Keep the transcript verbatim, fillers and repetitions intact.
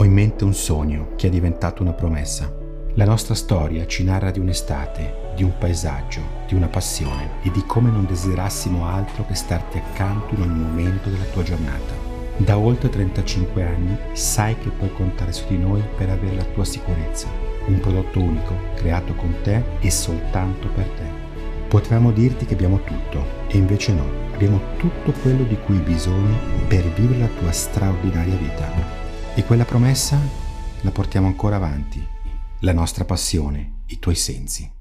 in mente un sogno che è diventato una promessa. La nostra storia ci narra di un'estate, di un paesaggio, di una passione e di come non desiderassimo altro che starti accanto in ogni momento della tua giornata. Da oltre trentacinque anni sai che puoi contare su di noi per avere la tua sicurezza, un prodotto unico, creato con te e soltanto per te. Potevamo dirti che abbiamo tutto, e invece no, abbiamo tutto quello di cui hai bisogno per vivere la tua straordinaria vita. E quella promessa la portiamo ancora avanti, la nostra passione, i tuoi sensi.